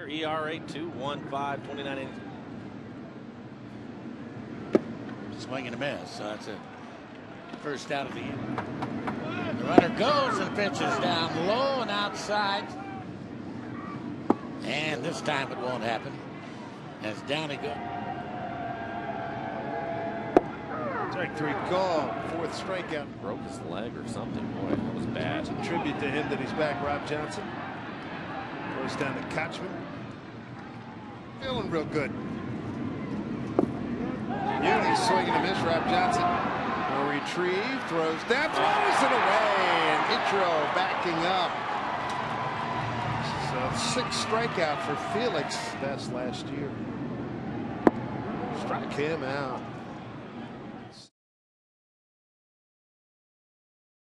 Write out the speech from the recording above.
year. ERA 2.15, 29 innings. Swing and a miss. So that's it. First out of the inning. The runner goes and pitches down low and outside. And this time it won't happen. As down he goes. Strike 3 call. 4th strikeout. Broke his leg or something. Boy, that was bad. It's a tribute to him that he's back. Rob Johnson goes down to Kochman. Feeling real good. Uni swinging a miss. Rob Johnson. A retrieve. Throws down. Throws it away. And Itro backing up. So 6th strikeout for Felix. Best last year. Struck him out.